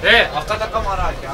Αυτά τα καμαράκια.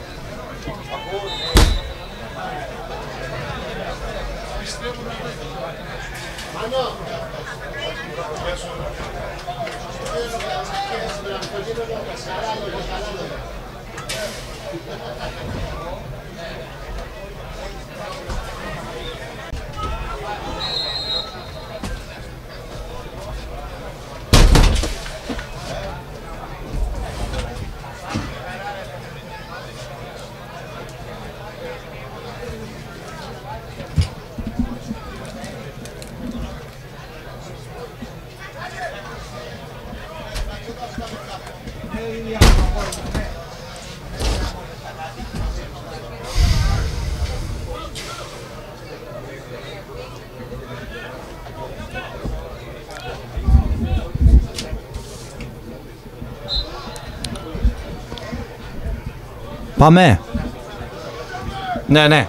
Πάμε. Ναι, ναι.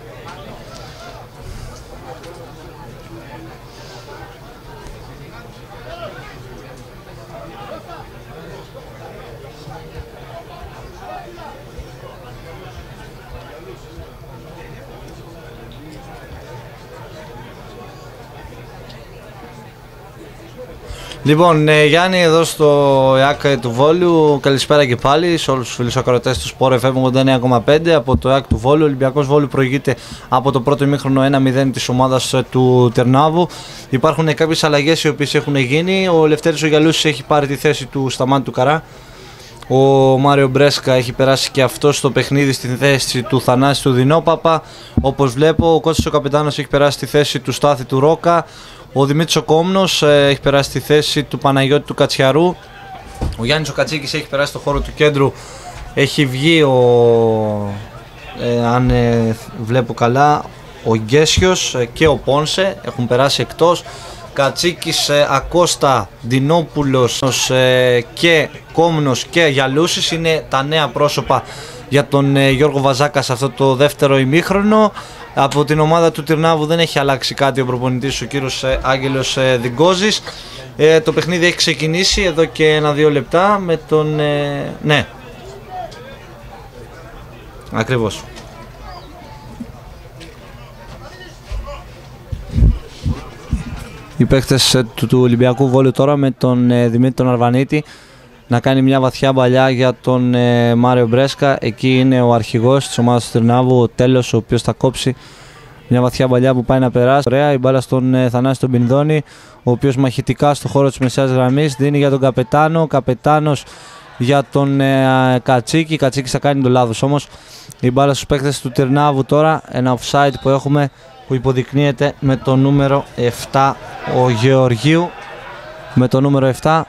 Λοιπόν, Γιάννη, εδώ στο ΕΑΚ του Βόλου, καλησπέρα και πάλι σε όλους τους φίλους ακροατές του Sport FM 89,5 από το ΕΑΚ του Βόλου. Ο Ολυμπιακός Βόλου προηγείται από το πρώτο ημίχρονο 1-0 της ομάδας του Τερνάβου. Υπάρχουν κάποιες αλλαγές οι οποίες έχουν γίνει. Ο Λευτέρης ο Γιαλούσης έχει πάρει τη θέση του Σταμάτη του Καρά. Ο Μάριο Μπρέσκα έχει περάσει και αυτό στο παιχνίδι στη θέση του Θανάση του Δινόπαπα. Όπως βλέπω, ο Κώστας ο Καπετάνος έχει περάσει στη θέση του Στάθη του Ρόκα. Ο Δημήτρης ο Κόμνος έχει περάσει στη θέση του Παναγιώτη του Κατσιαρού. Ο Γιάννης ο Κατσίκης έχει περάσει στο χώρο του κέντρου. Έχει βγει αν βλέπω καλά, ο Γκέσιος και ο Πόνσε έχουν περάσει εκτός. Κατσίκης, Ακώστα, Ντινόπουλος και Κόμνος και Γιαλούσης είναι τα νέα πρόσωπα για τον Γιώργο Βαζάκα σε αυτό το δεύτερο ημίχρονο. Από την ομάδα του Τυρνάβου δεν έχει αλλάξει κάτι ο προπονητής, ο κύριος Άγγελος Διγκόζης. Το παιχνίδι έχει ξεκινήσει εδώ και 1-2 λεπτά με τον... ναι, ακριβώς. Οι παίκτες του Ολυμπιακού Βόλου τώρα με τον Δημήτρη τον Αρβανίτη να κάνει μια βαθιά μπαλιά για τον Μάριο Μπρέσκα. Εκεί είναι ο αρχηγός της ομάδας του Τυρνάβου, ο Τέλος, ο οποίος θα κόψει μια βαθιά μπαλιά που πάει να περάσει. Ωραία, η μπάλα στον Θανάση τον Πινδώνη, ο οποίος μαχητικά στο χώρο της μεσαίας γραμμής δίνει για τον Καπετάνο. Καπετάνος για τον Κατσίκη. Κατσίκης θα κάνει το λάθος όμως. Η μπάλα στους παίκτες του Τυρνάβου τώρα. Ένα offside που έχουμε που υποδεικνύεται με το νούμερο 7 ο Γεωργίου. Με το νούμερο 7.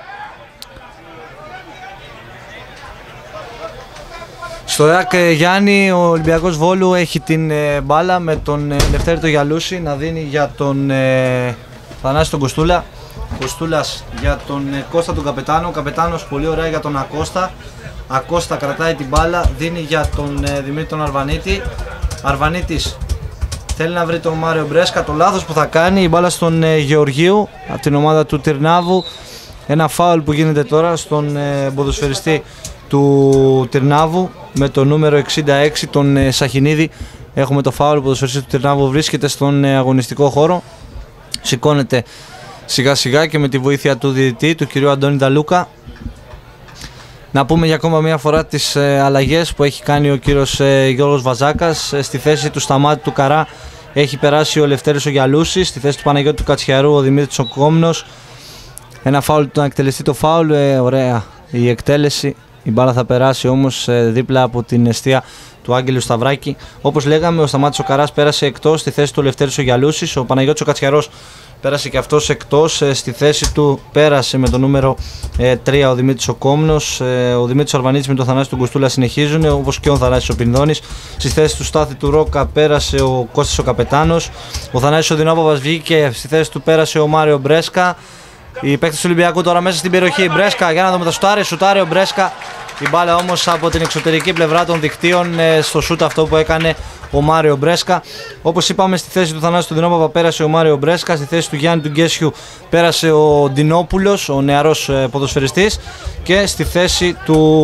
Στο ΕΑΚ Γιάννη, ο Ολυμπιακός Βόλου έχει την μπάλα με τον Λευτέρη το Γιαλούση να δίνει για τον Θανάση τον Κοστούλα. Κοστούλας για τον Κώστα τον Καπετάνο. Καπετάνος πολύ ωραία για τον Ακώστα. Ακώστα κρατάει την μπάλα, δίνει για τον Δημήτρη τον Αρβανίτη. Αρβανίτης θέλει να βρει τον Μάριο Μπρέσκα. Το λάθος που θα κάνει, η μπάλα στον Γεωργίου από την ομάδα του Τυρνάβου. Ένα φάουλ που γίνεται τώρα στον ποδοσφαιριστή του Τυρνάβου με το νούμερο 66 τον Σαχινίδη. Έχουμε το φάουλ, ο ποδοσφαιριστής του Τυρνάβου βρίσκεται στον αγωνιστικό χώρο. Σηκώνεται σιγά σιγά και με τη βοήθεια του διαιτητή, του κυρίου Αντώνη Νταλούκα. Να πούμε για ακόμα μια φορά τις αλλαγές που έχει κάνει ο κύριος Γιώργος Βαζάκας. Στη θέση του Σταμάτη του Καρά έχει περάσει ο Λευτέρης ο Γιαλούσης. Στη θέση του Παναγιώτη του Κατσιαρού ο Δημήτρης ο Κόμνος. Ένα φάουλ του να εκτελεστεί το φάουλ. Ωραία η εκτέλεση. Η μπάλα θα περάσει όμως δίπλα από την εστία του Άγγελου Σταυράκη. Όπως λέγαμε, ο Σταμάτης ο Καράς πέρασε εκτός. Στη θέση του Λευτέρης ο Γιαλούσης. Ο Παναγιώτης ο Κατσιαρός πέρασε και αυτός εκτός. Στη θέση του πέρασε με το νούμερο 3 ο Δημήτρης ο Κόμνος. Ο Δημήτρης ο Αρβανίτης με τον Θανάση του Κουστούλα συνεχίζουν, όπως και ο Θανάσης ο Πινδώνης. Στη θέση του Στάθη του Ρόκα πέρασε ο Κώστας ο Καπετάνος. Ο Θανάσης ο Δινόπαπας βγήκε. Στη θέση του πέρασε ο Μάριο Μπρέσκα. Οι παίκτες του Ολυμπιακού τώρα μέσα στην περιοχή. Μπρέσκα για να δούμε το σουτάρει ο Μπρέσκα. Η μπάλα όμως από την εξωτερική πλευρά των δικτύων στο σούτ αυτό που έκανε ο Μάριο Μπρέσκα. Όπως είπαμε, στη θέση του Θανάση του Δινόπαπα πέρασε ο Μάριο Μπρέσκα. Στη θέση του Γιάννη του Γκέσιου πέρασε ο Ντινόπουλος, ο νεαρός ποδοσφαιριστής. Και στη θέση του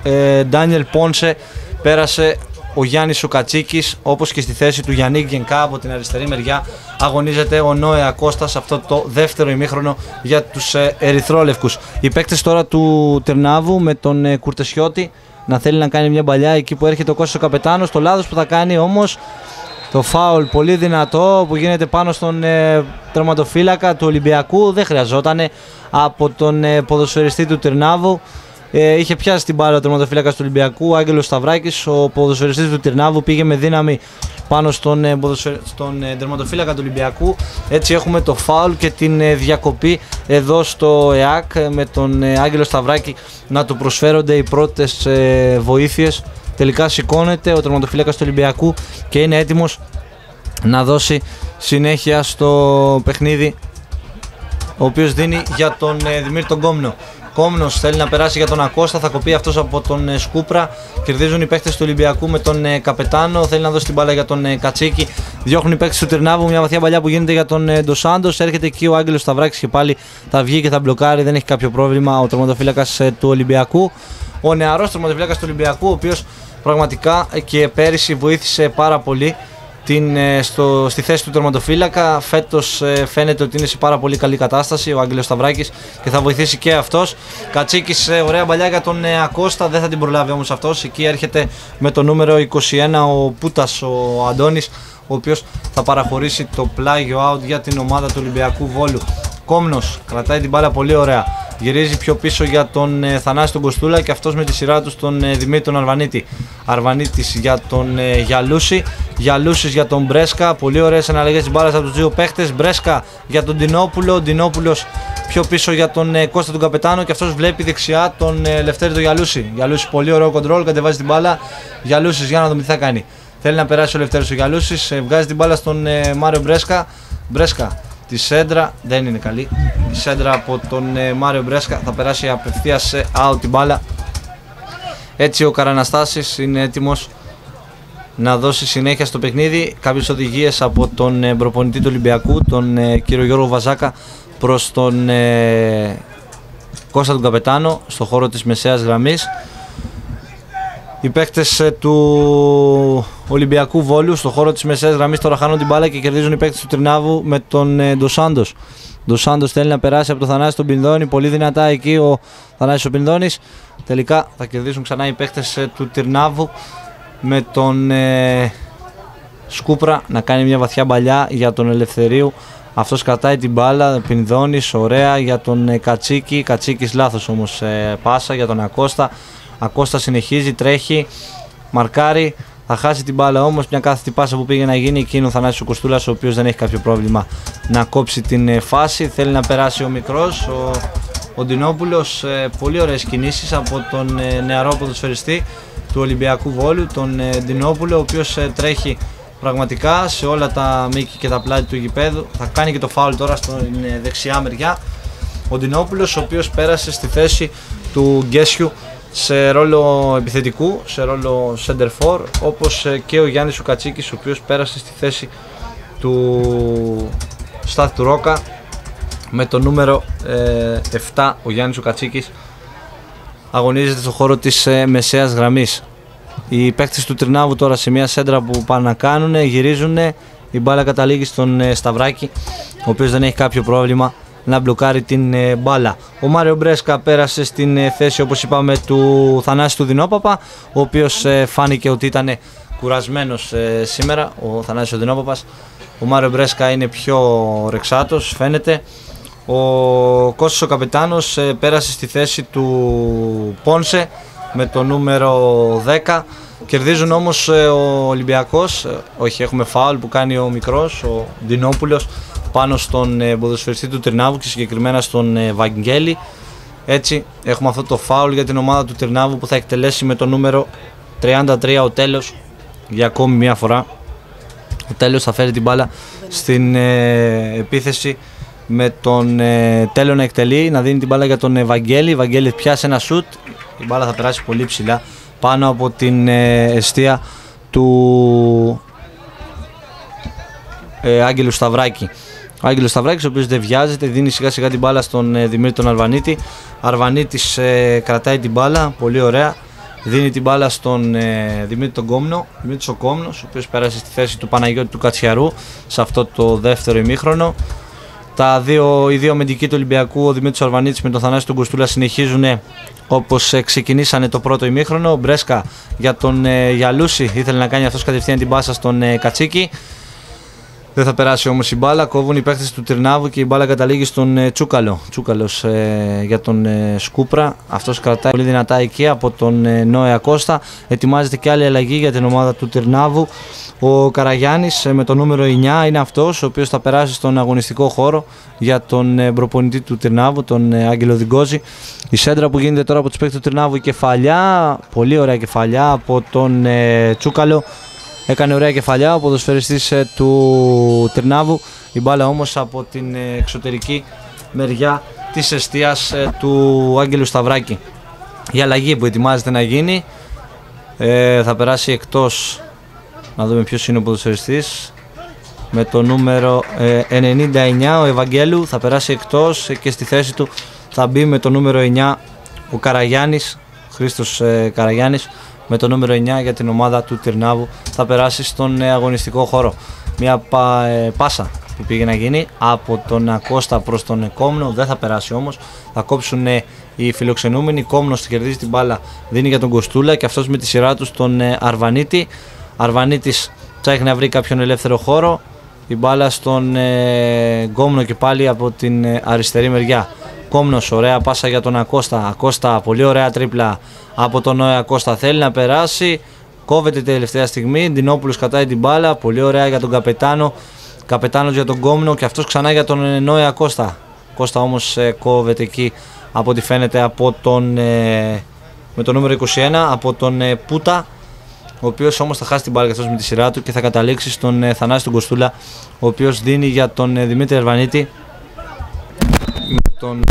Ντάνιελ Πόνσε πέρασε ο Γιάννης ο Κατσίκης, όπως και στη θέση του Γιάννικ Γενκά από την αριστερή μεριά αγωνίζεται ο Νόε Ακώστα σε αυτό το δεύτερο ημίχρονο για τους ερυθρόλευκους. Οι παίκτες τώρα του Τυρνάβου με τον Κουρτεσιώτη να θέλει να κάνει μια παλιά εκεί που έρχεται ο Κώστας ο καπετάνος. Το λάθος που θα κάνει όμως, το φάουλ πολύ δυνατό που γίνεται πάνω στον τερματοφύλακα του Ολυμπιακού, δεν χρειαζόταν από τον ποδοσφαιριστή του Τυρνάβου. Είχε πιάσει την μπάλα ο τερματοφύλακας του Ολυμπιακού, ο Άγγελος Σταυράκης. Ο ποδοσφαιριστής του Τυρνάβου πήγε με δύναμη πάνω στον τερματοφύλακα του Ολυμπιακού. Έτσι έχουμε το φάουλ και την διακοπή εδώ στο ΕΑΚ, με τον Άγγελο Σταυράκη να του προσφέρονται οι πρώτες βοήθειες. Τελικά σηκώνεται ο τερματοφύλακας του Ολυμπιακού και είναι έτοιμος να δώσει συνέχεια στο παιχνίδι, ο οποίος δίνει για τον Δημήτρη τον Κόμνο. Κόμνος θέλει να περάσει για τον Ακώστα, θα κοπεί αυτός από τον Σκούπρα. Κερδίζουν οι παίκτες του Ολυμπιακού με τον Καπετάνο. Θέλει να δώσει την μπάλα για τον Κατσίκη. Διώχνουν οι παίκτες του Τυρνάβου. Μια βαθιά παλιά που γίνεται για τον Ντοσάντος. Έρχεται εκεί ο Άγγελος Σταυράκης και πάλι θα βγει και θα μπλοκάρει. Δεν έχει κάποιο πρόβλημα ο τερματοφύλακας του Ολυμπιακού. Ο νεαρός τερματοφύλακας του Ολυμπιακού, ο οποίος πραγματικά και πέρυσι βοήθησε πάρα πολύ στη θέση του τερματοφύλακα. Φέτος φαίνεται ότι είναι σε πάρα πολύ καλή κατάσταση ο Άγγελος Σταυράκης και θα βοηθήσει και αυτός. Κατσίκης, ωραία παλιά για τον Ακώστα, δεν θα την προλάβει όμως αυτός. Εκεί έρχεται με το νούμερο 21 ο Πούτας, ο Αντώνης, ο οποίος θα παραχωρήσει το πλάγιο out για την ομάδα του Ολυμπιακού Βόλου. Κόμνος κρατάει την μπάλα πολύ ωραία. Γυρίζει πιο πίσω για τον Θανάση τον Κοστούλα και αυτός με τη σειρά του στον Δημήτρη τον Αρβανίτη. Αρβανίτης για τον Γιαλούση. Γιαλούσης για τον Μπρέσκα. Πολύ ωραίες αναλλαγές της μπάλας από τους δύο παίχτες. Μπρέσκα για τον Ντινόπουλο. Ντινόπουλος πιο πίσω για τον Κώστα τον Καπετάνο και αυτός βλέπει δεξιά τον Λευτέρη τον Γιαλούση. Γιαλούση, πολύ ωραίο κοντρόλ, κατεβάζει την μπάλα. Γιαλούσης, για να δούμε τι θα κάνει. Θέλει να περάσει ο Λευτέρης ο Γιαλούσης. Βγάζει την μπάλα στον Μάριο Μπρέσκα. Μπρέσκα. Τη σέντρα δεν είναι καλή. Η σέντρα από τον Μάριο Μπρέσκα θα περάσει απευθείας out την μπάλα. Έτσι ο Καραναστάσης είναι έτοιμος να δώσει συνέχεια στο παιχνίδι. Κάποιες οδηγίες από τον προπονητή του Ολυμπιακού, τον κύριο Γιώργο Βαζάκα, προς τον Κώστα τον Καπετάνο στο χώρο της μεσαίας γραμμής. Οι παίκτες του Ολυμπιακού Βόλου στο χώρο της μεσαίας γραμμής τώρα χάνουν την μπάλα και κερδίζουν οι παίκτες του Τυρνάβου με τον Ντοσάντος. Ντοσάντος θέλει να περάσει από τον Θανάση τον Πινδώνη, πολύ δυνατά εκεί ο Θανάσης ο Πινδώνης. Τελικά θα κερδίσουν ξανά οι παίκτες του Τυρνάβου με τον Σκούπρα να κάνει μια βαθιά μπαλιά για τον Ελευθερίου. Αυτός κρατάει την μπάλα, Πινδώνης, ωραία για τον Κατσίκη. Κατσίκης λάθος όμως πάσα για τον Ακώστα. Ακώστα συνεχίζει, τρέχει, μαρκάρει, θα χάσει την μπάλα όμως. Μια κάθετη πάσα που πήγε να γίνει, εκείνο ο Θανάσης ο Κοστούλας, ο οποίος δεν έχει κάποιο πρόβλημα να κόψει την φάση. Θέλει να περάσει ο μικρός, ο Ντινόπουλος. Πολύ ωραίες κινήσεις από τον νεαρό ποδοσφαιριστή του Ολυμπιακού Βόλου, τον Ντινόπουλο, ο οποίος τρέχει πραγματικά σε όλα τα μήκη και τα πλάτη του γηπέδου. Θα κάνει και το φάουλ τώρα στην δεξιά μεριά. Ο Ντινόπουλος, ο οποίος πέρασε στη θέση του Γκέσιου σε ρόλο επιθετικού, σε ρόλο center for, όπως και ο Γιάννης ο Κατσίκης, ο οποίος πέρασε στη θέση του Στάθη του Ρόκα με το νούμερο 7. Ο Γιάννης ο Κατσίκης αγωνίζεται στο χώρο της μεσαίας γραμμής. Οι παίκτες του Τυρνάβου τώρα σε μια σέντρα που πάνε να κάνουν, γυρίζουν, η μπάλα καταλήγει στον Σταυράκη, ο οποίος δεν έχει κάποιο πρόβλημα να μπλοκάρει την μπάλα. Ο Μάριο Μπρέσκα πέρασε στην θέση, όπως είπαμε, του Θανάση του Δινόπαπα, ο οποίος φάνηκε ότι ήταν κουρασμένος σήμερα, ο Θανάσης ο Δινόπαπας. Ο Μάριο Μπρέσκα είναι πιο ρεξάτος, φαίνεται. Ο Κώστας ο Καπετάνος πέρασε στη θέση του Πόνσε με το νούμερο 10. Κερδίζουν όμως ο Ολυμπιακός, όχι, έχουμε φάουλ που κάνει ο μικρός, ο Ντινόπουλος, πάνω στον ποδοσφαιριστή του Τυρνάβου και συγκεκριμένα στον Βαγγέλη. Έτσι έχουμε αυτό το φάουλ για την ομάδα του Τυρνάβου που θα εκτελέσει με το νούμερο 33 ο Τέλος για ακόμη μια φορά. Ο Τέλος θα φέρει την μπάλα στην επίθεση με τον Τέλο να εκτελεί, να δίνει την μπάλα για τον Βαγγέλη. Βαγγέλη πιάσει ένα σουτ, η μπάλα θα περάσει πολύ ψηλά πάνω από την εστία του Άγγελου Σταυράκη. Ο Άγγελος Σταυράκης, ο οποίος δεν βιάζεται, δίνει σιγά σιγά την μπάλα στον Δημήτρη τον Αρβανίτη. Αρβανίτης κρατάει την μπάλα, πολύ ωραία. δίνει την μπάλα στον Δημήτρη τον Κόμνο. Δημήτρης ο Κόμνος, ο οποίος πέρασε στη θέση του Παναγιώτη του Κατσιαρού σε αυτό το δεύτερο ημίχρονο. Οι δύο αμυντικοί του Ολυμπιακού, ο Δημήτρης Αρβανίτης με τον Θανάση τον Κοστούλα, συνεχίζουν όπως ξεκινήσανε το πρώτο ημίχρονο. Ο Μπρέσκα για τον Γιαλούση, ήθελε να κάνει αυτός κατευθείαν την πάσα στον Κατσίκη. Δεν θα περάσει όμως η μπάλα, κόβουν οι παίκτες του Τυρνάβου και η μπάλα καταλήγει στον Τσούκαλο. Τσούκαλος για τον Σκούπρα, αυτός κρατάει πολύ δυνατά εκεί από τον Νόε Ακώστα. Ετοιμάζεται και άλλη αλλαγή για την ομάδα του Τυρνάβου. Ο Καραγιάννης με το νούμερο 9 είναι αυτός ο οποίος θα περάσει στον αγωνιστικό χώρο για τον προπονητή του Τυρνάβου, τον Άγγελο Διγκόζη. Η σέντρα που γίνεται τώρα από τους παίκτες του Τυρνάβου, η κεφαλιά, πολύ ωραία κεφαλιά από τον Τσούκαλο. Έκανε ωραία κεφαλιά ο ποδοσφαιριστής του Τυρνάβου. Η μπάλα όμως από την εξωτερική μεριά της εστίας του Άγγελου Σταυράκη. Η αλλαγή που ετοιμάζεται να γίνει, θα περάσει εκτός, να δούμε ποιος είναι ο ποδοσφαιριστής, με το νούμερο 99 ο Ευαγγέλου, θα περάσει εκτός και στη θέση του θα μπει με το νούμερο 9 ο Καραγιάννης, Χρήστος Καραγιάννης, με το νούμερο 9 για την ομάδα του Τυρνάβου. Θα περάσει στον αγωνιστικό χώρο. Μια πάσα που πήγε να γίνει από τον Ακώστα προς τον Κόμνο, δεν θα περάσει όμως, θα κόψουν οι φιλοξενούμενοι. Κόμνος κερδίζει την μπάλα, δίνει για τον Κοστούλα και αυτός με τη σειρά του στον Αρβανίτη. Αρβανίτης ψάχνει να βρει κάποιον ελεύθερο χώρο, η μπάλα στον Κόμνο και πάλι από την αριστερή μεριά. Κόμνος, ωραία πάσα για τον Ακώστα. Ακώστα, πολύ ωραία τρίπλα από τον Νόε Ακώστα. Θέλει να περάσει, κόβεται τελευταία στιγμή. Ντινόπουλος κατάει την μπάλα, πολύ ωραία για τον Καπετάνο. Καπετάνος για τον Κόμνο και αυτός ξανά για τον Νόε Ακώστα. Κώστα όμως κόβεται εκεί από ό,τι φαίνεται από με το νούμερο 21 από τον Πούτα, ο οποίος όμως θα χάσει την μπάλα με τη σειρά του και θα καταλήξει στον Θανάση τον Κοστούλα, ο οποίος δίνει για τον Δημήτρη Αρβανίτη. Τον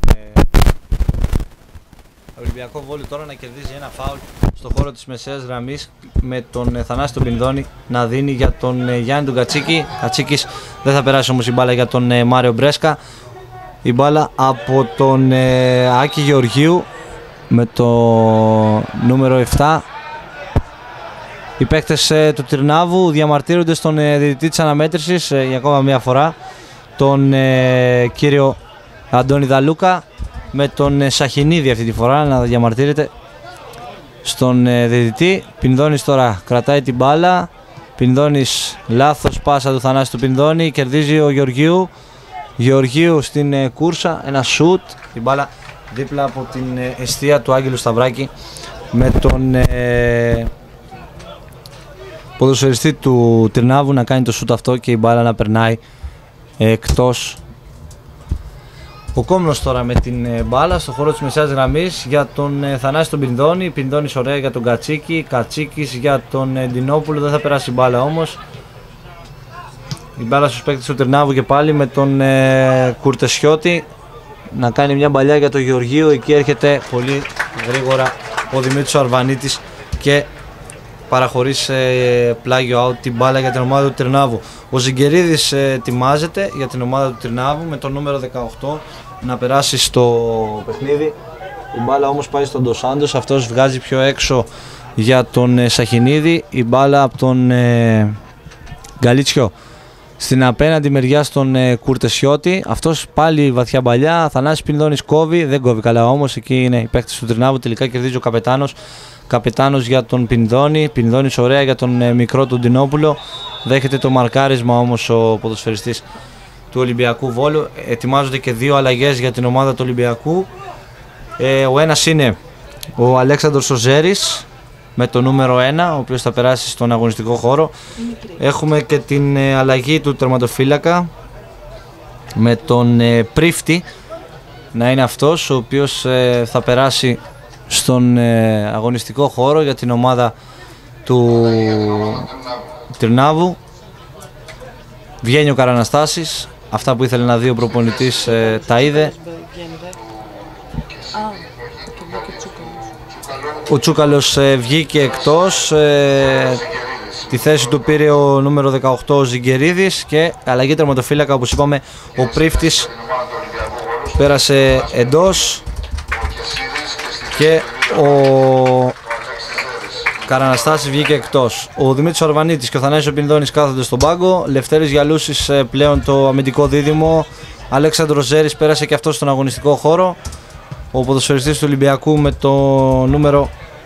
Ολυμπιακό Βόλιο τώρα να κερδίζει ένα φάουλ στο χώρο της μεσαίας γραμμής, με τον Θανάση τον Πινδώνη να δίνει για τον Γιάννη τον Κατσίκη. Κατσίκης δεν θα περάσει όμως η μπάλα για τον Μάριο Μπρέσκα. Η μπάλα από τον Άκη Γεωργίου με το νούμερο 7. Οι παίκτες του Τυρνάβου διαμαρτύρονται στον διαιτητή της αναμέτρησης για ακόμα μια φορά, τον κύριο Αντώνη Δαλούκα, με τον Σαχινίδη αυτή τη φορά να διαμαρτύρεται στον διαιτητή. Πινδώνης τώρα κρατάει την μπάλα, Πινδώνης, λάθος πάσα του Θανάση του Πινδώνη, κερδίζει ο Γεωργίου στην κούρσα, ένα σουτ, την μπάλα δίπλα από την εστία του Άγγελου Σταυράκη, με τον ποδοσφαιριστή του Τυρνάβου να κάνει το σουτ αυτό και η μπάλα να περνάει εκτός. Ο Κόμνος τώρα με την μπάλα στο χώρο της μεσαίας γραμμής για τον Θανάση τον Πινδώνη. Πινδώνης ωραία για τον Κατσίκη, Κατσίκης για τον Ντινόπουλο, δεν θα περάσει η μπάλα όμως. Η μπάλα στους παίκτες του Τυρνάβου και πάλι με τον Κουρτεσιώτη να κάνει μια μπαλιά για τον Γεωργίου. Εκεί έρχεται πολύ γρήγορα ο Δημήτρης Αρβανίτης και παραχωρεί σε πλάγιο out την μπάλα για την ομάδα του Τυρνάβου. Ο Ζιγκερίδης ετοιμάζεται για την ομάδα του Τυρνάβου με το νούμερο 18 να περάσει στο παιχνίδι. Η μπάλα όμως πάει στον Ντοσάντος, αυτός βγάζει πιο έξω για τον Σαχινίδη. Η μπάλα από τον Γκαλίτσιο στην απέναντι μεριά στον Κουρτεσιώτη. Αυτός πάλι βαθιά μπαλιά. Θανάσης Πινδώνης κόβει, δεν κόβει καλά όμως. Εκεί είναι οι παίκτες του Τυρνάβου. Τελικά κερδίζει ο Καπετάνος. Καπετάνος για τον Πινδώνη. Πινδώνης ωραία για τον μικρό του Ντινόπουλο. Δέχεται το μαρκάρισμα όμως ο ποδοσφαιριστής του Ολυμπιακού Βόλου. Ετοιμάζονται και δύο αλλαγές για την ομάδα του Ολυμπιακού. Ο ένας είναι ο Αλέξανδρος Οζέρης με το νούμερο 1, ο οποίος θα περάσει στον αγωνιστικό χώρο. Έχουμε και την αλλαγή του τερματοφύλακα με τον Πρίφτη να είναι αυτός, ο οποίος θα περάσει στον αγωνιστικό χώρο για την ομάδα του Τυρνάβου. Βγαίνει ο Καραναστάσης, αυτά που ήθελε να δει ο προπονητής τα είδε. Ο Τσούκαλος βγήκε εκτός, τη θέση του πήρε ο νούμερο 18 ο Ζιγκερίδης και αλλαγή τερματοφύλακα, όπως είπαμε, ο Πρίφτης πέρασε εντός και ο Καραναστάσης βγήκε εκτός. Ο Δημήτρης Ορβανίτης και ο Θανάσης ο Πινδώνης κάθονται στον πάγκο. Λευτέρης Γιαλούσης πλέον το αμυντικό δίδυμο. Αλέξανδρος Ζέρης πέρασε και αυτός στον αγωνιστικό χώρο. Ο ποδοσφαιριστής του Ολυμπιακού με το νούμερο...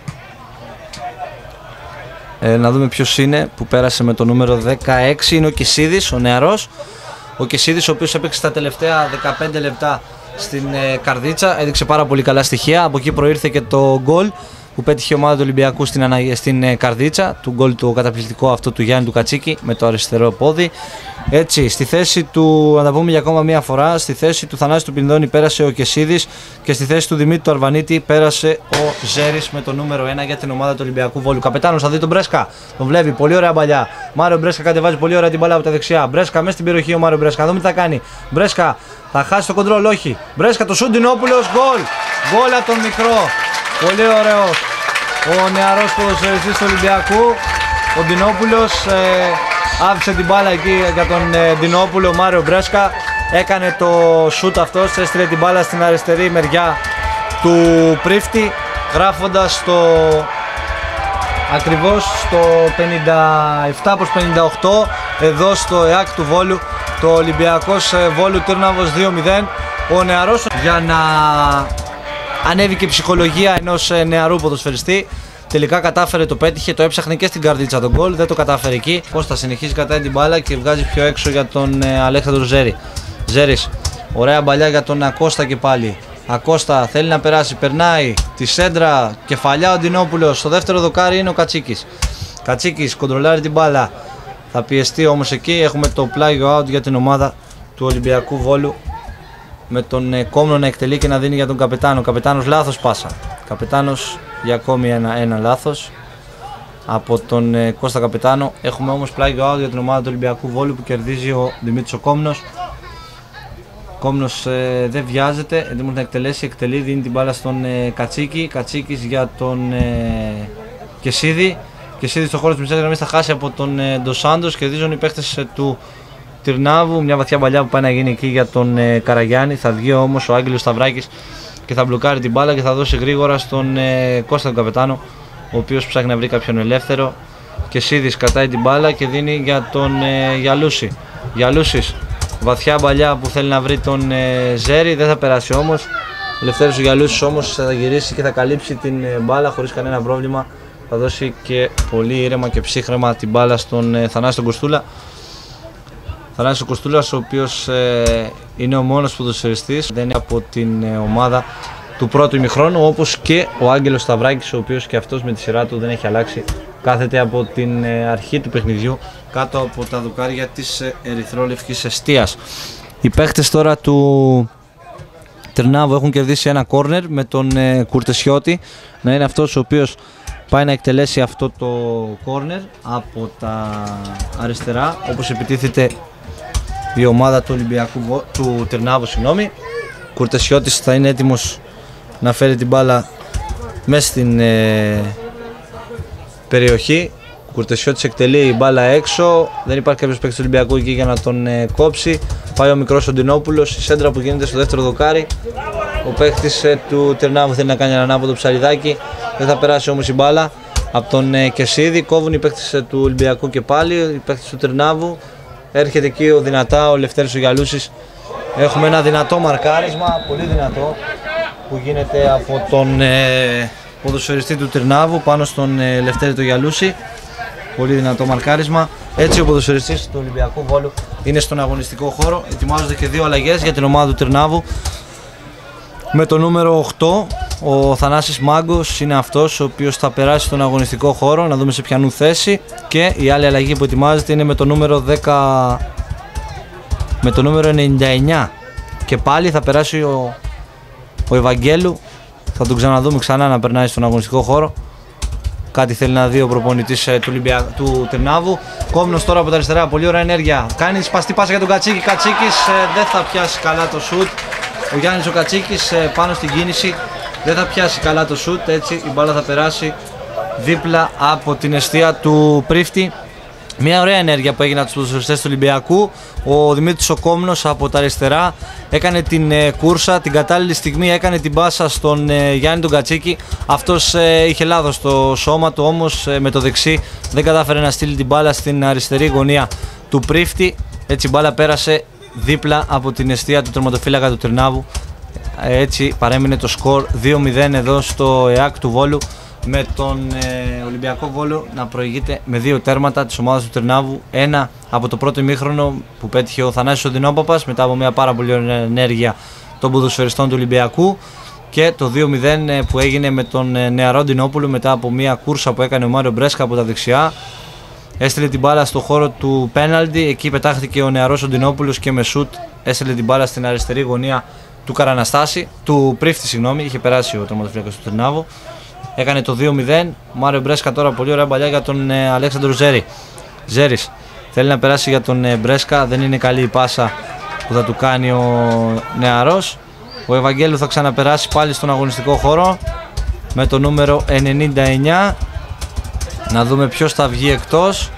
να δούμε ποιος είναι που πέρασε με το νούμερο 16. Είναι ο Κισίδης, ο νεαρός. Ο Κισίδης, ο οποίος έπαιξε τα τελευταία 15 λεπτά στην Καρδίτσα. Έδειξε πάρα πολύ καλά στοιχεία. Από εκεί προήρθε και το γκολ που πέτυχε η ομάδα του Ολυμπιακού στην Καρδίτσα. Του γκολ του καταπληκτικό αυτό του Γιάννη του Κατσίκη με το αριστερό πόδι. Έτσι, στη θέση του, να τα πούμε για ακόμα μία φορά, στη θέση του Θανάση του Πινδώνη πέρασε ο Κεσίδης και στη θέση του Δημήτρη του Αρβανίτη πέρασε ο Ζέρης με το νούμερο 1 για την ομάδα του Ολυμπιακού Βόλου. Καπετάνος θα δει τον Μπρέσκα, τον βλέπει, πολύ ωραία παλιά. Μάριο Μπρέσκα κατεβάζει πολύ ωραία την μπάλα από τα δεξιά. Μπρέσκα μέσα στην περιοχή ο Μάριο Μπρέσκα, δούμε τι θα κάνει. Μπρέσκα θα χάσει το κοντρόλ, όχι. Μπρέσκα το Σουντινόπουλος, γκολ. Γκολ από τον μικρό. Πολύ ωραίος ο νεαρός ποδοσφαιριστής του Ολυμπιακού. Ο Ντινόπουλος άφησε την μπάλα εκεί για τον Ντινόπουλο. Ο Μάριο Μπρέσκα έκανε το σούτ αυτός, έστειλε την μπάλα στην αριστερή μεριά του Πρίφτη, γράφοντας το ακριβώς στο 57 προς 58 εδώ στο ΕΑΚ του Βόλου, το Ολυμπιακός Βόλου Τύρναβος 2-0. Ο νεαρός, για να ανέβει και η ψυχολογία ενός νεαρού ποδοσφαιριστή, τελικά κατάφερε, το πέτυχε, το έψαχνε και στην Καρδίτσα τον γκολ, δεν το κατάφερε εκεί. Κώστα συνεχίζει, κατάει την μπάλα και βγάζει πιο έξω για τον Αλέξανδρο Ζέρη. Ζέρης, ωραία μπαλιά για τον Ακώστα και πάλι. Ακώστα θέλει να περάσει, περνάει τη σέντρα, κεφαλιά ο Ντινόπουλος. Στο δεύτερο δοκάρι είναι ο Κατσίκης. Κατσίκης κοντρολάρει την μπάλα, θα πιεστεί όμως εκεί. Έχουμε το πλάγιο out για την ομάδα του Ολυμπιακού Βόλου, με τον Κόμνο να εκτελεί και να δίνει για τον Καπετάνο. Καπετάνος λάθος πάσα. Καπετάνος για ακόμη ένα λάθος από τον Κώστα Καπετάνο. Έχουμε όμως πλάγιο out για την ομάδα του Ολυμπιακού Βόλου που κερδίζει ο Δημήτρης ο Κόμνος. Κόμνος δεν βιάζεται, έτοιμος να εκτελέσει, εκτελεί, δίνει την μπάλα στον Κατσίκη. Κατσίκης για τον Κεσίδη. Κεσίδη στο χώρο της μισής γραμμής θα χάσει από τον Ντοσάντος. Κερδίζουν οι παίχτες του Τυρνάβου. Μια βαθιά παλιά που πάει να γίνει εκεί για τον Καραγιάννη. Θα βγει όμως ο Άγγελος Σταυράκης και θα μπλοκάρει την μπάλα και θα δώσει γρήγορα στον Κώστα τον Καπετάνο, ο οποίος ψάχνει να βρει κάποιον ελεύθερο. Κεσίδης κατάει την μπάλα και δίνει για τον Γιαλούση. Γιαλούσης, βαθιά μπαλιά που θέλει να βρει τον Ζέρι, δεν θα περάσει όμως. Ελευθέρος ο Γιαλούσης όμως θα γυρίσει και θα καλύψει την μπάλα χωρίς κανένα πρόβλημα. Θα δώσει και πολύ ήρεμα και ψύχρεμα την μπάλα στον Θανάση τον Κοστούλα. Θανάσης ο Κοστούλας, ο οποίος είναι ο μόνος ποδοσφαιριστής, δεν είναι από την ομάδα του πρώτου ημιχρόνου, όπως και ο Άγγελος Σταυράκης, ο οποίος και αυτός με τη σειρά του δεν έχει αλλάξει. Κάθεται από την αρχή του παιχνιδιού κάτω από τα δοκάρια της ερυθρόλευκης εστίας. Οι παίχτες τώρα του Τερνάβου έχουν κερδίσει ένα κόρνερ με τον Κουρτεσιώτη να είναι αυτός ο οποίος πάει να εκτελέσει αυτό το κόρνερ από τα αριστερά, όπως επιτίθεται η ομάδα του Ολυμπιακού του Τερνάβου, συγγνώμη. Κουρτεσιώτης θα είναι έτοιμος να φέρει την μπάλα μέσα στην περιοχή. Κουρτεσιώτης εκτελεί η μπάλα έξω, δεν υπάρχει κάποιος παίκτης του Ολυμπιακού εκεί για να τον κόψει. Πάει ο μικρός ο Ντινόπουλος, η σέντρα που γίνεται στο δεύτερο δοκάρι. Ο παίκτης του Τερνάβου θέλει να κάνει ένα ανάποδο ψαλιδάκι, δεν θα περάσει όμως η μπάλα από τον Κεσίδη. Κόβουν οι παίκτες του Ολυμπιακού και πάλι, οι παίκτες του Τερνάβου. Έρχεται εκεί ο δυνατά, ο Λευτέρης ο Γιαλούσης. Έχουμε ένα δυνατό μαρκάρισμα, πολύ δυνατό, που γίνεται από τον ποδοσφαιριστή του Τερνάβου πάνω στον Λευτέρη το Γιαλούση. Πολύ δυνατό μαρκάρισμα. Έτσι ο ποδοσφαιριστής του Ολυμπιακού Βόλου είναι στον αγωνιστικό χώρο. Ετοιμάζονται και δύο αλλαγές για την ομάδα του Τερνάβου. Με το νούμερο 8 ο Θανάσης Μάγκος είναι αυτός ο οποίος θα περάσει στον αγωνιστικό χώρο, να δούμε σε ποιανού θέση. Και η άλλη αλλαγή που ετοιμάζεται είναι με το νούμερο 10, με το νούμερο 99, και πάλι θα περάσει ο Ευαγγέλου. Θα τον ξαναδούμε ξανά να περνάει στον αγωνιστικό χώρο. Κάτι θέλει να δει ο προπονητής του Τερνάβου. Κόμνος τώρα από τα αριστερά, πολύ ωραία ενέργεια. Κάνει σπαστή πάσα για τον Κατσίκη. Κατσίκης δεν θα πιάσει καλά το σουτ. Ο Γιάννης ο Κατσίκης πάνω στην κίνηση δεν θα πιάσει καλά το σουτ. Έτσι η μπάλα θα περάσει δίπλα από την εστία του Πρίφτη. Μια ωραία ενέργεια που έγινε από τους ποδοσφαιριστές του Ολυμπιακού. Ο Δημήτρης ο Κόμνος από τα αριστερά έκανε την κούρσα, την κατάλληλη στιγμή έκανε την πάσα στον Γιάννη τον Κατσίκη. Αυτός είχε λάθος στο σώμα του, όμως με το δεξί δεν κατάφερε να στείλει την μπάλα στην αριστερή γωνία του Πρίφτη. Έτσι η μπάλα πέρασε δίπλα από την εστία του τερματοφύλακα του Τυρνάβου. Έτσι παρέμεινε το σκορ 2-0 εδώ στο ΕΑΚ του Βόλου, με τον Ολυμπιακό Βόλο να προηγείται με 2 τέρματα της ομάδας του Τυρνάβου. Ένα από το πρώτο ημίχρονο που πέτυχε ο Θανάσης ο Δινόπαπας μετά από μια πάρα πολύ ενέργεια των ποδοσφαιριστών του Ολυμπιακού, και το 2-0 που έγινε με τον νεαρό Ντινόπουλο μετά από μια κούρσα που έκανε ο Μάριο Μπρέσκα από τα δεξιά. Έστειλε την μπάλα στο χώρο του πέναλτι, εκεί πετάχτηκε ο νεαρός ο Ντινόπουλος και με σουτ έστειλε την μπάλα στην αριστερή γωνία του Καραναστάση, του Πρίφτη, συγγνώμη, είχε περάσει ο τερματοφύλακας του Τυρνάβου. Έκανε το 2-0. Μάριο Μπρέσκα τώρα, πολύ ωραία μπαλιά για τον Αλέξανδρο Ζέρι. Ζέρις θέλει να περάσει για τον Μπρέσκα, δεν είναι καλή η πάσα που θα του κάνει ο νεαρός. Ο Ευαγγέλου θα ξαναπεράσει πάλι στον αγωνιστικό χώρο με το νούμερο 99. Να δούμε ποιος θα βγει εκτός.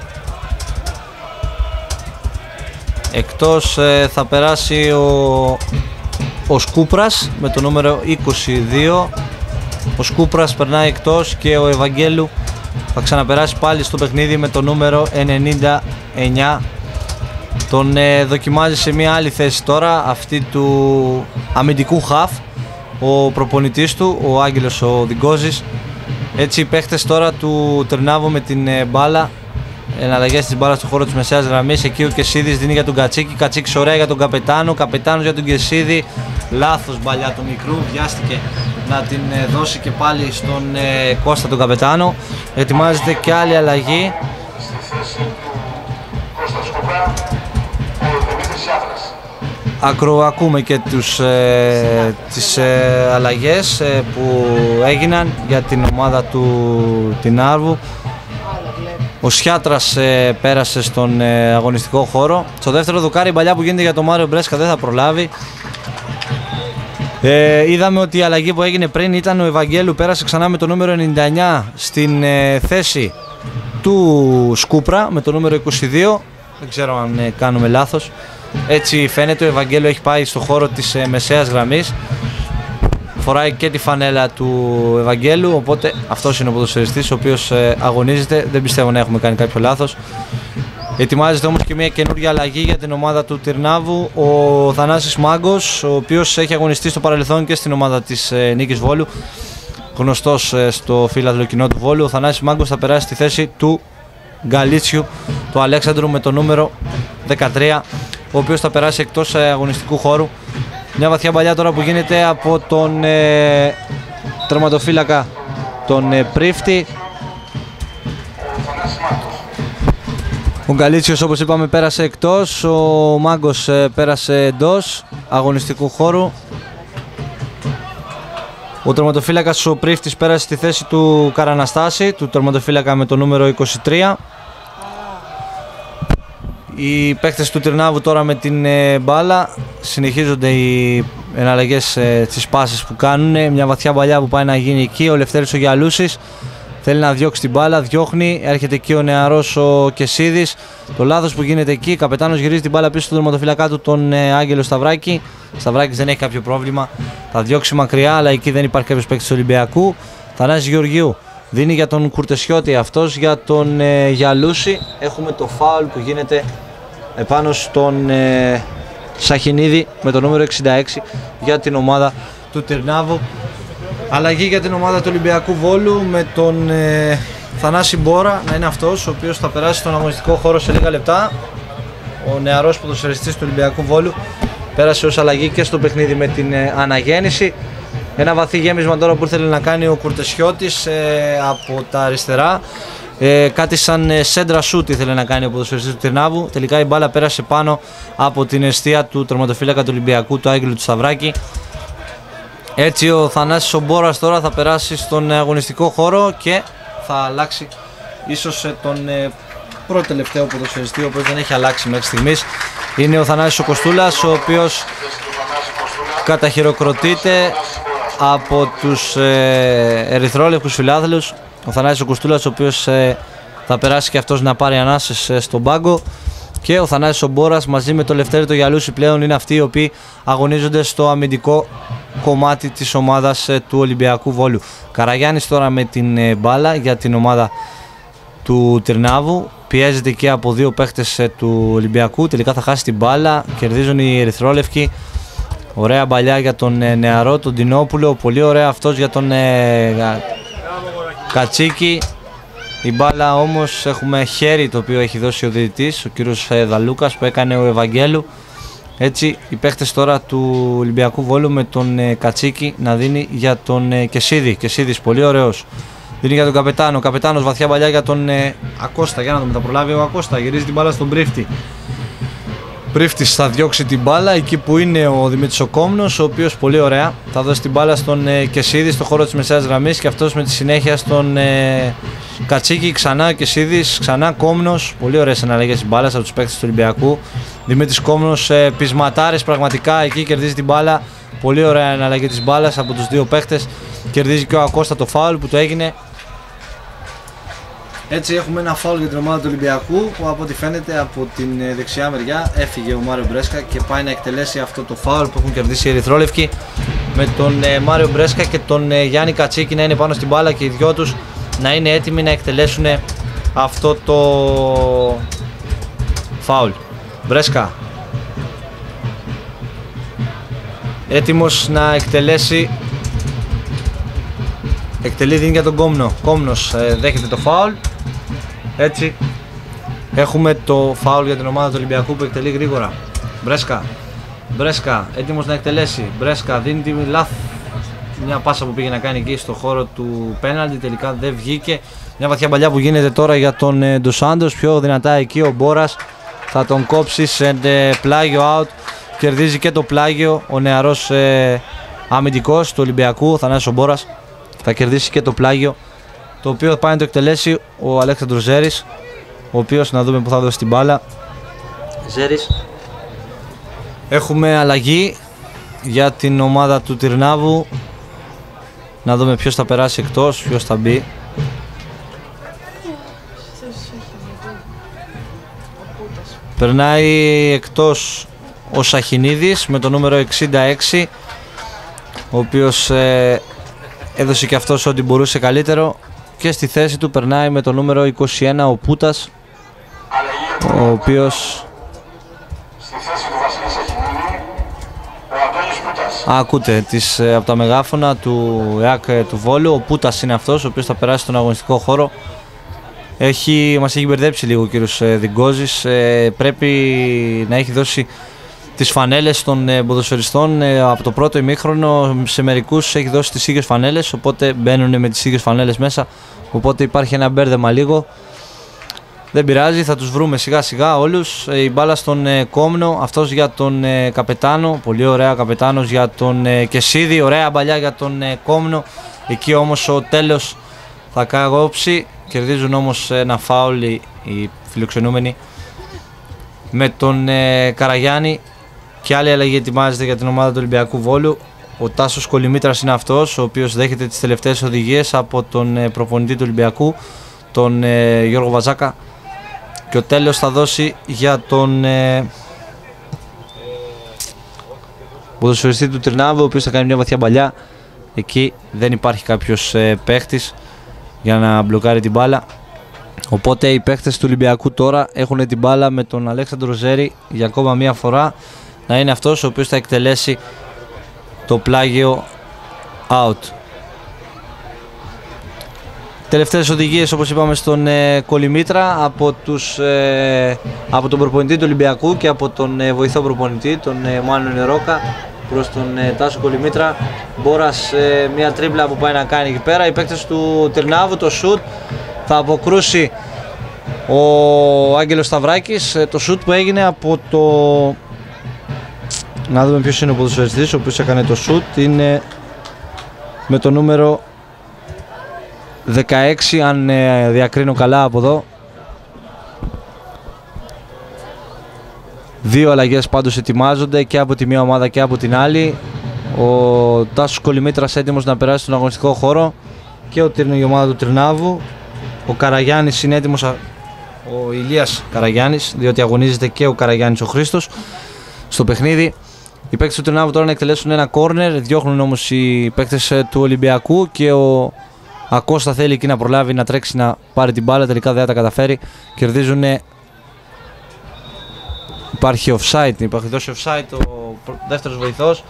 Εκτός θα περάσει ο Σκούπρας με το νούμερο 22. Ο Σκούπρας περνάει εκτός και ο Ευαγγέλου θα ξαναπεράσει πάλι στο παιχνίδι με το νούμερο 99. Τον δοκιμάζει σε μια άλλη θέση τώρα, αυτή του αμυντικού χαφ, ο προπονητής του, ο Άγγελος ο Διγκόζης. Έτσι οι παίχτες τώρα του Τυρνάβου με την μπάλα, εναλλαγές της μπάλας στο χώρο της μεσαίας γραμμής. Εκεί ο Κεσίδης δίνει για τον Κατσίκη, Κατσίκης ωραία για τον Καπετάνο, Καπετάνος για τον Κεσίδη. Λάθος μπαλιά του μικρού, βιάστηκε να την δώσει και πάλι στον Κώστα τον Καπετάνο. Ετοιμάζεται και άλλη αλλαγή. Ακούμε και τις αλλαγές που έγιναν για την ομάδα του Τινάρβου. Ο Σιάτρας πέρασε στον αγωνιστικό χώρο. Στο δεύτερο δοκάρι η παλιά που γίνεται για τον Μάριο Μπρέσκα δεν θα προλάβει. Είδαμε ότι η αλλαγή που έγινε πριν ήταν ο Ευαγγέλου, πέρασε ξανά με το νούμερο 99 στην θέση του Σκούπρα με το νούμερο 22. Δεν ξέρω αν κάνουμε λάθος. Έτσι φαίνεται, ο Ευαγγέλου έχει πάει στο χώρο της μεσαίας γραμμής. Φοράει και τη φανέλα του Ευαγγέλου, οπότε αυτός είναι ο ποδοσφαιριστής ο οποίος αγωνίζεται. Δεν πιστεύω να έχουμε κάνει κάποιο λάθος. Ετοιμάζεται όμως και μια καινούργια αλλαγή για την ομάδα του Τυρνάβου. Ο Θανάσης Μάγκος, ο οποίος έχει αγωνιστεί στο παρελθόν και στην ομάδα της Νίκης Βόλου, γνωστός στο φιλαθλό κοινό του Βόλου. Ο Θανάσης Μάγκος θα περάσει στη θέση του Γκαλίτσιου, του Αλέξανδρου με το νούμερο 13, ο οποίος θα περάσει εκτός αγωνιστικού χώρου. Μια βαθιά μπαλιά τώρα που γίνεται από τον τερματοφύλακα τον Πρίφτη. Ο Γκαλίτσιος, όπως είπαμε, πέρασε εκτός, ο Μάγκος πέρασε εντός αγωνιστικού χώρου. Ο τερματοφύλακας ο Πρίφτης πέρασε στη θέση του Καραναστάση, του τερματοφύλακα με το νούμερο 23. Οι παίκτες του Τυρνάβου τώρα με την μπάλα, συνεχίζονται οι εναλλαγές στις πάσες που κάνουν. Μια βαθιά μπαλιά που πάει να γίνει εκεί, ο Λευτέρης ο Γιαλούσης θέλει να διώξει την μπάλα, διώχνει, έρχεται εκεί ο νεαρός ο Κεσίδης. Το λάθος που γίνεται εκεί, Καπετάνος γυρίζει την μπάλα πίσω στον τερματοφύλακά του, τον Άγγελο Σταυράκη. Σταυράκης δεν έχει κάποιο πρόβλημα, θα διώξει μακριά, αλλά εκεί δεν υπάρχει κάποιος παίκτης του Ολυμπιακού. Θανάσης Γεωργίου δίνει για τον Κουρτεσιώτη, αυτός για τον Γιαλούση. Έχουμε το φάουλ που γίνεται επάνω στον Σαχινίδη με το νούμερο 66 για την ομάδα του Τυρνάβου. Αλλαγή για την ομάδα του Ολυμπιακού Βόλου με τον Θανάση Μπόρα να είναι αυτός ο οποίος θα περάσει στον αγωνιστικό χώρο σε λίγα λεπτά. Ο νεαρός ποδοσφαιριστής του Ολυμπιακού Βόλου πέρασε ως αλλαγή και στο παιχνίδι με την αναγέννηση. Ένα βαθύ γέμισμα τώρα που ήθελε να κάνει ο Κουρτεσιώτης από τα αριστερά. Κάτι σαν σέντρα σούτ ήθελε να κάνει ο ποδοσφαιριστής του Τυρνάβου. Τελικά η μπάλα πέρασε πάνω από την εστία του τερματοφύλακα του Ολυμπιακού, του Άγγελου του Σταυράκη. Έτσι ο Θανάσης ο Μπόρας τώρα θα περάσει στον αγωνιστικό χώρο και θα αλλάξει ίσως τον πρώτο τελευταίο ποδοσφαιριστή, ο οποίος δεν έχει αλλάξει μέχρι στιγμής. Είναι ο Θανάσης ο Κοστούλας, ο οποίος καταχειροκροτείται από τους ερυθρόλευκους φιλάθλους. Ο Θανάσης ο Κοστούλας, ο οποίος θα περάσει και αυτός να πάρει ανάσες στον πάγκο. Και ο Θανάσης ο Μπόρας μαζί με τον Λευτέρη το Γιαλούση πλέον είναι αυτοί οι οποίοι αγωνίζονται στο αμυντικό κομμάτι της ομάδας του Ολυμπιακού Βόλου. Καραγιάννης τώρα με την μπάλα για την ομάδα του Τυρνάβου. Πιέζεται και από δύο παίχτες του Ολυμπιακού. Τελικά θα χάσει την μπάλα. Κερδίζουν οι ερυθρόλευκοι. Ωραία μπαλιά για τον νεαρό, τον Τινόπουλο. Πολύ ωραία αυτός για τον Κατσίκη. Η μπάλα όμως έχουμε χέρι το οποίο έχει δώσει ο διαιτητής, ο κύριος Δαλούκας, που έκανε ο Ευαγγέλου. Έτσι οι παίχτες τώρα του Ολυμπιακού Βόλου με τον Κατσίκη να δίνει για τον Κεσίδη. Κεσίδης πολύ ωραίος. Δίνει για τον Καπετάνο. Καπετάνος βαθιά μπαλιά για τον Ακώστα. Για να δούμε, θα προλάβει ο Ακώστα. Γυρίζει την μπάλα στον Πρίφτη. Πρίφτης θα διώξει την μπάλα εκεί που είναι ο Δημήτρης ο Κόμνος, ο οποίος πολύ ωραία θα δώσει την μπάλα στον Κεσίδη στο χώρο της μεσαίας γραμμής και αυτός με τη συνέχεια στον Κατσίκη. Ξανά ο Κεσίδης, ξανά Κόμνος. Πολύ ωραίες εναλλαγές της μπάλας από τους παίκτες του Ολυμπιακού. Δημήτρης Κόμνος, πεισματάρης πραγματικά, εκεί κερδίζει την μπάλα. Πολύ ωραία εναλλαγή της μπάλας από τους δύο παίκτες. Κερδίζει και ο Ακώστα το φάουλ που το έγινε. Έτσι έχουμε ένα φάουλ για την ομάδα του Ολυμπιακού που από ό,τι φαίνεται από την δεξιά μεριά έφυγε ο Μάριο Μπρέσκα και πάει να εκτελέσει αυτό το φάουλ που έχουν κερδίσει οι ερυθρόλευκοι, με τον Μάριο Μπρέσκα και τον Γιάννη Κατσίκη να είναι πάνω στην μπάλα και οι δυο τους να είναι έτοιμοι να εκτελέσουν αυτό το φάουλ. Μπρέσκα έτοιμος να εκτελέσει. Εκτελεί, δίνει για τον Κόμνο. Κόμνος δέχεται το φάουλ. Έτσι έχουμε το φάουλ για την ομάδα του Ολυμπιακού που εκτελεί γρήγορα. Μπρέσκα. Μπρέσκα έτοιμος να εκτελέσει. Μπρέσκα δίνει τη μια πάσα που πήγε να κάνει εκεί στο χώρο του πέναλτι. Τελικά δεν βγήκε. Μια βαθιά παλιά που γίνεται τώρα για τον Ντοσάντος. Πιο δυνατά εκεί ο Μπόρας θα τον κόψει σε πλάγιο out. Κερδίζει και το πλάγιο ο νεαρός αμυντικός του Ολυμπιακού, ο Θανάσης Μπόρας. Θα κερδίσει και το πλάγιο, το οποίο πάει να το εκτελέσει ο Αλέξανδρος Ζέρης, ο οποίος να δούμε που θα δώσει την μπάλα. Ζέρης. Έχουμε αλλαγή για την ομάδα του Τυρνάβου. Να δούμε ποιος θα περάσει εκτός, ποιος θα μπει. Περνάει εκτός ο Σαχινίδης με το νούμερο 66, ο οποίος έδωσε και αυτός ό,τι μπορούσε καλύτερο, και στη θέση του περνάει με το νούμερο 21 ο Πούτας, ο οποίος στη θέση του Βασίλη Σαχινίδη, ο Αντώνης Πούτας. Ακούτε από τα μεγάφωνα του ΕΑΚ του Βόλου, ο Πούτας είναι αυτός ο οποίος θα περάσει στον αγωνιστικό χώρο. Μας έχει μπερδέψει λίγο ο κύριος Διγκόζης, πρέπει να έχει δώσει τις φανέλες των ποδοσφαιριστών από το πρώτο ημίχρονο, σε μερικούς έχει δώσει τις ίδιες φανέλες, οπότε μπαίνουν με τις ίδιες φανέλες μέσα, οπότε υπάρχει ένα μπέρδεμα λίγο. Δεν πειράζει, θα τους βρούμε σιγά σιγά όλους. Η μπάλα στον Κόμνο, αυτός για τον Καπετάνο, πολύ ωραία Καπετάνος για τον Κεσίδη, ωραία μπαλιά για τον Κόμνο, εκεί όμως ο τέλος θα καγόψει. Κερδίζουν όμως ένα φάουλ οι φιλοξενούμενοι με τον Καραγιάννη. Και άλλη αλλαγή ετοιμάζεται για την ομάδα του Ολυμπιακού Βόλου. Ο Τάσος Κολυμήτρας είναι αυτός ο οποίος δέχεται τις τελευταίες οδηγίες από τον προπονητή του Ολυμπιακού, τον Γιώργο Βαζάκα, και ο τέλος θα δώσει για τον ποδοσφαιριστή του Τυρνάβου, ο οποίος θα κάνει μια βαθιά μπαλιά. Εκεί δεν υπάρχει κάποιος παίχτης για να μπλοκάρει την μπάλα, οπότε οι παίχτες του Ολυμπιακού τώρα έχουν την μπάλα με τον Αλέξανδρο Ζέρη για ακόμα μία φορά, να είναι αυτός ο οποίος θα εκτελέσει το πλάγιο out. Τελευταίες οδηγίες, όπως είπαμε, στον Κολυμήτρα από τον προπονητή του Ολυμπιακού και από τον βοηθό προπονητή, τον Μάνο Νερόκα, προς τον Τάσο Κολυμήτρα. Μπόρας, μια τρίπλα που πάει να κάνει εκεί πέρα. Οι παίκτες του Τυρνάβου, το σουτ θα αποκρούσει ο Άγγελος Σταυράκης. Το σουτ που έγινε από το... Να δούμε ποιος είναι ο ποδοσφαιριστής ο οποίος έκανε το σουτ. Είναι με το νούμερο 16, αν διακρίνω καλά από εδώ. Δύο αλλαγές πάντως ετοιμάζονται και από τη μία ομάδα και από την άλλη. Ο Τάσος Κολυμήτρας έτοιμος να περάσει στον αγωνιστικό χώρο και η ομάδα του Τυρνάβου. Ο Καραγιάννης είναι έτοιμος, ο Ηλίας Καραγιάννης, διότι αγωνίζεται και ο Καραγιάννης ο Χρήστος στο παιχνίδι. Οι παίκτες του Τυρνάβου τώρα να εκτελέσουν ένα κόρνερ, διώχνουν όμως οι παίκτες του Ολυμπιακού και ο Ακώστα θέλει εκεί να προλάβει να τρέξει να πάρει την μπάλα, τελικά δεν τα καταφέρει. Κερδίζουν. Υπάρχει offside, υπάρχει δώσει offside ο δεύτερος βοηθός.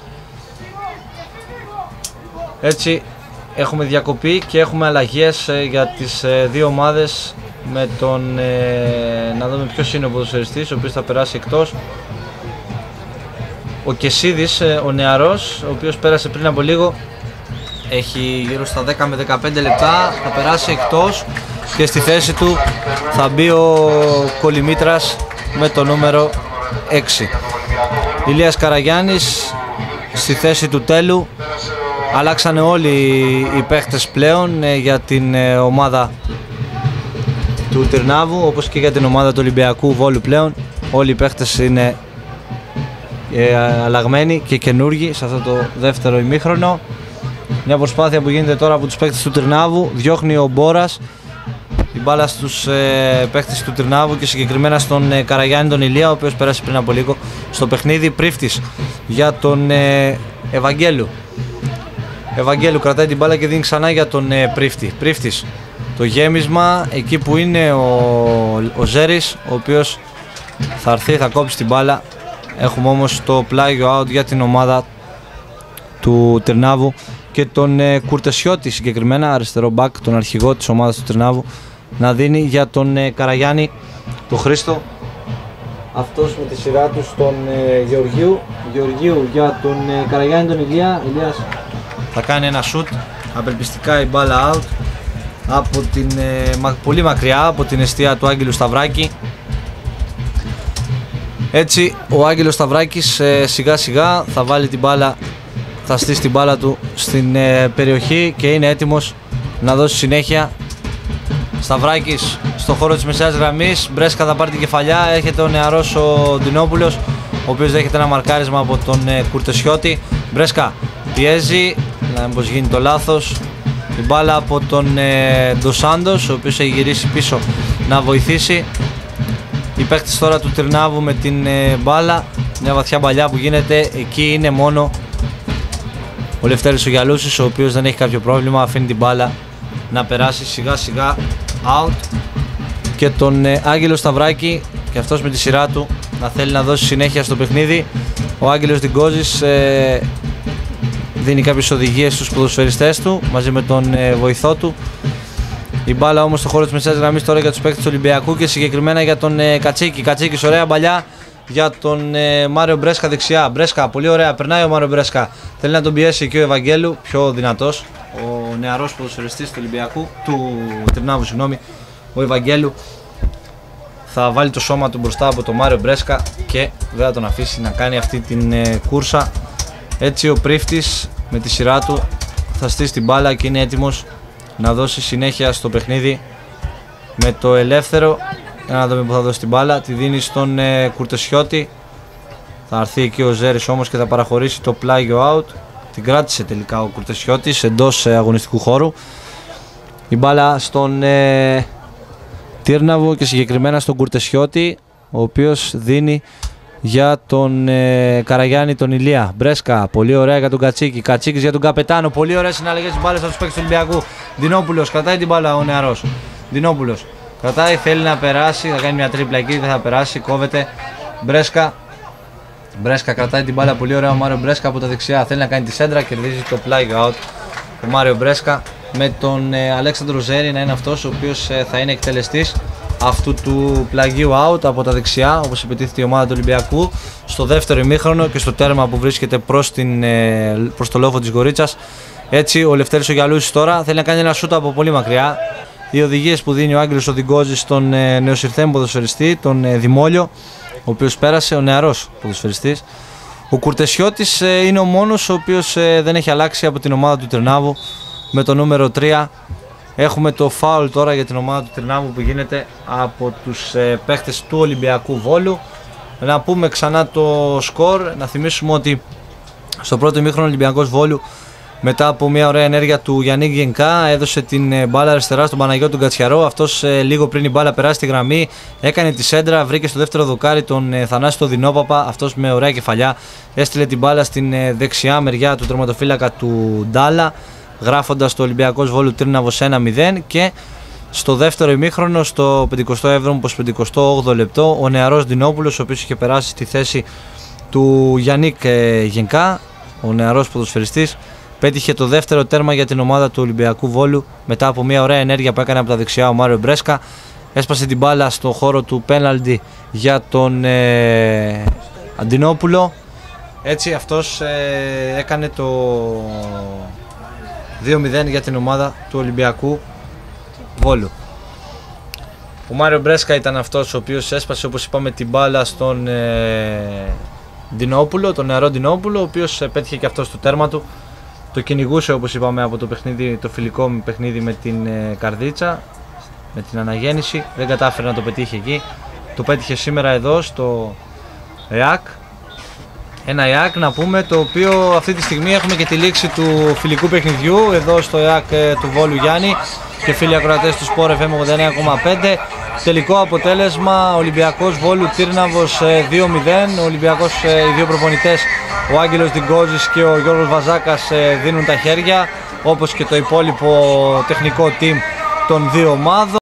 Έτσι έχουμε διακοπή και έχουμε αλλαγές για τις δύο ομάδες με τον, να δούμε ποιος είναι ο ποδοσφαιριστής ο οποίος θα περάσει εκτός. Ο Κεσίδης, ο νεαρός, ο οποίος πέρασε πριν από λίγο, έχει γύρω στα 10 με 15 λεπτά, θα περάσει εκτός και στη θέση του θα μπει ο Κολυμήτρας με το νούμερο 6. Ηλίας Καραγιάννης στη θέση του Τέλου. Αλλάξανε όλοι οι παίχτες πλέον για την ομάδα του Τυρνάβου, όπως και για την ομάδα του Ολυμπιακού Βόλου πλέον. Όλοι οι παίχτες είναι αλλαγμένοι και καινούργοι σε αυτό το δεύτερο ημίχρονο. Μια προσπάθεια που γίνεται τώρα από τους παίχτες του Τυρνάβου. Διώχνει ο Μπόρας την μπάλα στους παίχτες του Τυρνάβου και συγκεκριμένα στον Καραγιάννη τον Ηλία, ο οποίος πέρασε πριν από λίγο στο παιχνίδι. Πρίφτης για τον Ευαγγέλου. Ευαγγέλου κρατάει την μπάλα και δίνει ξανά για τον Πρίφτη. Πρίφτης, το γέμισμα εκεί που είναι ο Ζέρης, ο οποίος θα έρθει, θα κόψει την μπάλα. Έχουμε όμως το πλάγιο out για την ομάδα του Τυρνάβου και τον Κουρτεσιώτη, συγκεκριμένα αριστερό μπακ, τον αρχηγό της ομάδας του Τυρνάβου, να δίνει για τον Καραγιάννη, τον Χρήστο. Αυτός με τη σειρά του στον Γεωργίου για τον Καραγιάννη τον Ηλία. Ηλίας θα κάνει ένα shoot, απελπιστικά η μπάλα out από την, πολύ μακριά από την εστία του Άγγελου Σταυράκη. Έτσι ο Άγγελος Σταυράκης σιγά σιγά θα βάλει την μπάλα, θα στήσει την μπάλα του στην περιοχή και είναι έτοιμος να δώσει συνέχεια. Σταυράκης στο χώρο της μεσαίας γραμμής, Μπρέσκα θα πάρει την κεφαλιά, έρχεται ο νεαρός ο Ντινόπουλος, ο οποίος δέχεται ένα μαρκάρισμα από τον Κουρτεσιώτη. Μπρέσκα πιέζει, να μην πως γίνει το λάθος, την μπάλα από τον Ντοσάντος, ο οποίος έχει γυρίσει πίσω να βοηθήσει. Οι παίκτες τώρα του Τυρνάβου με την μπάλα, μια βαθιά μπαλιά που γίνεται, εκεί είναι μόνο ο Λευτέρης ο Γιαλούσης, ο οποίος δεν έχει κάποιο πρόβλημα, αφήνει την μπάλα να περάσει σιγά σιγά out και τον Άγγελο Σταυράκη και αυτός με τη σειρά του να θέλει να δώσει συνέχεια στο παιχνίδι. Ο Άγγελος Δικόζης δίνει κάποιες οδηγίες στους ποδοσφαιριστές του μαζί με τον βοηθό του. Η μπάλα όμως στο χώρο της μεσαίας γραμμής τώρα για τους παίκτες του Ολυμπιακού και συγκεκριμένα για τον Κατσίκη. Κατσίκης, ωραία μπαλιά για τον Μάριο Μπρέσκα δεξιά. Μπρέσκα, πολύ ωραία, περνάει ο Μάριο Μπρέσκα. Θέλει να τον πιέσει και ο Ευαγγέλου, πιο δυνατός, ο νεαρός ποδοσφαιριστής του Ολυμπιακού, του Τυρνάβου, συγγνώμη, ο Ευαγγέλου. Θα βάλει το σώμα του μπροστά από τον Μάριο Μπρέσκα και δεν θα τον αφήσει να κάνει αυτή την κούρσα. Έτσι ο Πρίφτης με τη σειρά του θα στήσει την μπάλα και είναι έτοιμος να δώσει συνέχεια στο παιχνίδι με το ελεύθερο. Για να δούμε που θα δώσει την μπάλα, τη δίνει στον Κουρτεσιώτη. Θα έρθει εκεί ο Ζέρης όμως και θα παραχωρήσει το πλάγιο out. Την κράτησε τελικά ο Κουρτεσιώτης εντός αγωνιστικού χώρου. Η μπάλα στον Τύρναβο και συγκεκριμένα στον Κουρτεσιώτη, ο οποίος δίνει για τον Καραγιάννη τον Ηλία. Μπρέσκα, πολύ ωραία για τον Κατσίκη. Κατσίκης για τον Καπετάνο. Πολύ ωραίες συναλλαγές μπάλες από τους παίκτες του Ολυμπιακού. Ντινόπουλος, κρατάει την μπάλα ο νεαρός. Ντινόπουλος κρατάει, θέλει να περάσει. Θα κάνει μια τρίπλα εκεί, δεν θα περάσει. Κόβεται. Μπρέσκα. Μπρέσκα κρατάει την μπάλα. Πολύ ωραία ο Μάριο Μπρέσκα από τα δεξιά. Θέλει να κάνει τη σέντρα, κερδίζει το πλάγιο out. Ο Μάριο Μπρέσκα με τον Αλέξανδρο Ζέρη να είναι αυτός ο οποίος θα είναι εκτελεστής αυτού του πλαγίου out από τα δεξιά, όπως επιτίθεται η ομάδα του Ολυμπιακού στο δεύτερο ημίχρονο και στο τέρμα που βρίσκεται προς το λόφο της Γορίτσας. Έτσι ο Λευτέρης ο Γιαλούσης τώρα θέλει να κάνει ένα σούτ από πολύ μακριά. Οι οδηγίες που δίνει ο Άγγελος ο Διγκόζης στον νεοσυρθέν ποδοσφαιριστή, τον Δημόλιο, ο οποίος πέρασε, ο νεαρός ποδοσφαιριστής. Ο Κουρτεσιώτης είναι ο μόνος ο οποίος δεν έχει αλλάξει από την ομάδα του Τυρνάβου με το νούμερο 3. Έχουμε το φάουλ τώρα για την ομάδα του Τυρνάβου που γίνεται από τους παίχτες του Ολυμπιακού Βόλου. Να πούμε ξανά το σκορ, να θυμίσουμε ότι στο πρώτο ημίχρονο ο Ολυμπιακός Βόλου Μετά από μια ωραία ενέργεια του Γιάννη Γενικά, έδωσε την μπάλα αριστερά στον Παναγιώτη Γκατσιαρό. Αυτός λίγο πριν η μπάλα περάσει τη γραμμή, έκανε τη σέντρα, βρήκε στο δεύτερο δοκάρι τον Θανάση τον Δινόπαπα. Αυτός με ωραία κεφαλιά έστειλε την μπάλα στην δεξιά μεριά του τερματοφύλακα του Ντάλα, γράφοντας το Ολυμπιακός Βόλου Τύρναβος 1-0. Και στο δεύτερο ημίχρονο, στο 57ο-58ο λεπτό, ο νεαρός Δινόπουλος, ο οποίος είχε περάσει στη θέση του Γιάννη Γενικά, ο νεαρός ποδοσφαιριστής, πέτυχε το δεύτερο τέρμα για την ομάδα του Ολυμπιακού Βόλου μετά από μια ωραία ενέργεια που έκανε από τα δεξιά ο Μάριο Μπρέσκα. Έσπασε την μπάλα στο χώρο του πέναλντι για τον Αντινόπουλο. Έτσι αυτός έκανε το 2-0 για την ομάδα του Ολυμπιακού Βόλου. Ο Μάριο Μπρέσκα ήταν αυτός ο οποίος έσπασε, όπως είπαμε, την μπάλα στον Ντινόπουλο, τον νεαρό Ντινόπουλο, ο οποίος πέτυχε και αυτός το τέρμα του. Το κυνηγούσε, όπως είπαμε, από το παιχνίδι, το φιλικό παιχνίδι με την Καρδίτσα, με την Αναγέννηση. Δεν κατάφερε να το πετύχει εκεί. Το πέτυχε σήμερα εδώ στο ΕΑΚ. Ένα ΕΑΚ, να πούμε, το οποίο αυτή τη στιγμή έχουμε και τη λήξη του φιλικού παιχνιδιού εδώ στο ΕΑΚ του Βόλου Γιάννη και φίλοι ακροατές του Sport FM 89,5. Τελικό αποτέλεσμα, Ολυμπιακός Βόλου Τύρναβος 2-0. Ο Ολυμπιακός, οι δύο προπονητές, ο Άγγελος Διγκόζης και ο Γιώργος Βαζάκας, δίνουν τα χέρια, όπως και το υπόλοιπο τεχνικό team των δύο ομάδων.